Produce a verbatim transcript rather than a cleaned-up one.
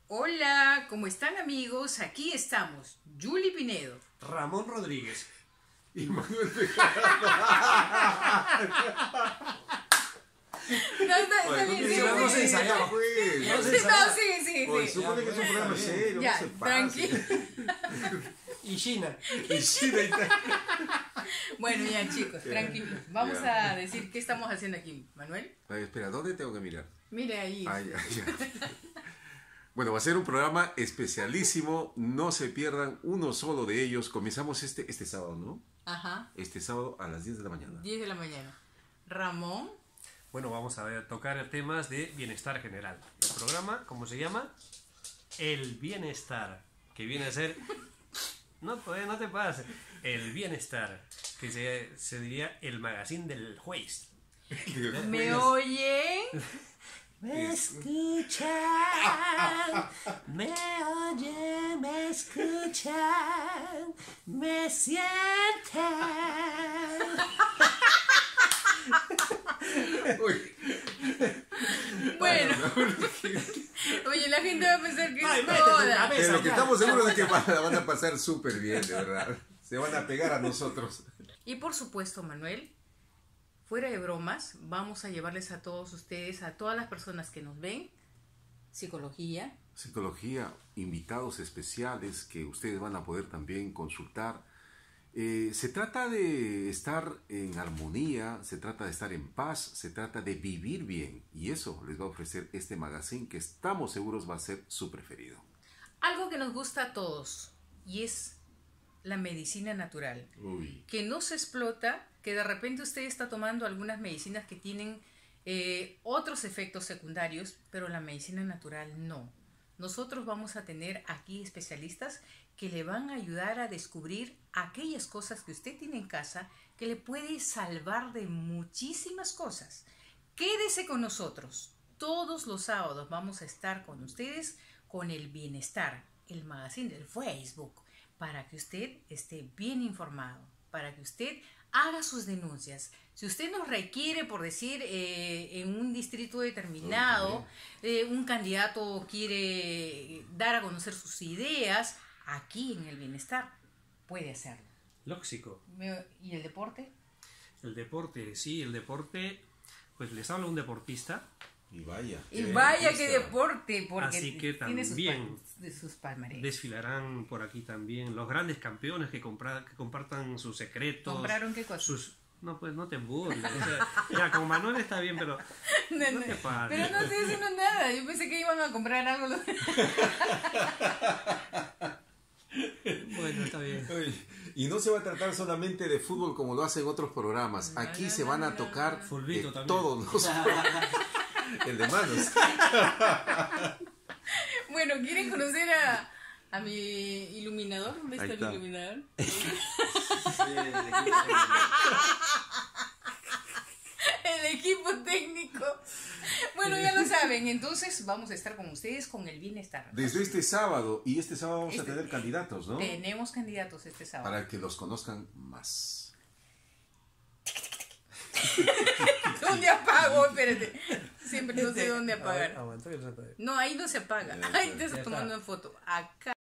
Hola, ¿cómo están amigos? Aquí estamos, Julie Pinedo, Ramón Rodríguez y Manuel Bejarano. No, está, está bien, sí, no, no se sí, ensayaba, pues. no se sí, ensayaba. no, sigue, sigue, Oye, sigue. supone que es un programa serio, Ya, no se pase. tranquilo. Y China. Y sí, de ahí está. Bueno, ya chicos, tranquilos. Vamos Ya. a decir qué estamos haciendo aquí, Manuel. Ay, espera, ¿dónde tengo que mirar? Mire ahí. Ay, ay, ay. Bueno, va a ser un programa especialísimo. No se pierdan uno solo de ellos. Comenzamos este, este sábado, ¿no? Ajá, Este sábado a las diez de la mañana. diez de la mañana. Ramón, Bueno, vamos a ver, tocar temas de bienestar general. El programa, ¿cómo se llama? El bienestar, que viene a ser... No, pues, no te pases. El bienestar, que se, se diría el magazine del juez. ¿me oyen? Me escuchan, me oyen, me escuchan, me sienten. Uy, Bueno, oye, la gente va a pensar que Ay, es métete en toda. cabeza. pero lo que ya. estamos seguros es que van, la van a pasar súper bien, de verdad. Se van a pegar a nosotros. Y por supuesto, Manuel, fuera de bromas, vamos a llevarles a todos ustedes, a todas las personas que nos ven, psicología, Psicología, invitados especiales que ustedes van a poder también consultar. Eh, se trata de estar en armonía, se trata de estar en paz, se trata de vivir bien. Y eso les va a ofrecer este magazine que estamos seguros va a ser su preferido. algo que nos gusta a todos, y es la medicina natural, Uy. que no se explota, que de repente usted está tomando algunas medicinas que tienen eh, otros efectos secundarios, pero la medicina natural no. Nosotros vamos a tener aquí especialistas que le van a ayudar a descubrir aquellas cosas que usted tiene en casa que le puede salvar de muchísimas cosas. Quédese con nosotros. Todos los sábados vamos a estar con ustedes con el bienestar, el magazine del Facebook, para que usted esté bien informado, para que usted haga sus denuncias. Si usted nos requiere, por decir, eh, en un distrito determinado, eh, un candidato quiere dar a conocer sus ideas, aquí en el bienestar puede hacerlo. Lóxico. Me- ¿Y el deporte? El deporte, sí, el deporte, pues les habla un deportista. Y vaya. Y Eh, vaya que listo. deporte, porque Así que tiene sus, también pal- de sus palmares. Desfilarán por aquí también los grandes campeones que, compra- que compartan sus secretos. ¿Compraron qué cosa? Sus... No, pues no te burles. O sea, ya, con Manuel está bien, pero No, no no, te pases. pero no estoy diciendo nada. Yo pensé que iban a comprar algo. Bueno, está bien. Uy, y no se va a tratar solamente de fútbol como lo hacen otros programas. No, Aquí no, se no, van a no, tocar no. Fulbito de también. todos los... El de manos. Bueno, ¿quieren conocer a, a mi iluminador? ¿Dónde Ahí está, está. el iluminador? El equipo técnico. Bueno, ya lo saben. Entonces vamos a estar con ustedes con el bienestar. Desde este sábado, y este sábado vamos Este- a tener candidatos, ¿no? Tenemos candidatos este sábado. Para que los conozcan más. ¿Dónde apago? Espérate. Siempre no sé dónde A ver, apagar. aguanta que no se puede. No, ahí no se apaga. Ya, Ahí ya te está está. tomando una foto. Acá.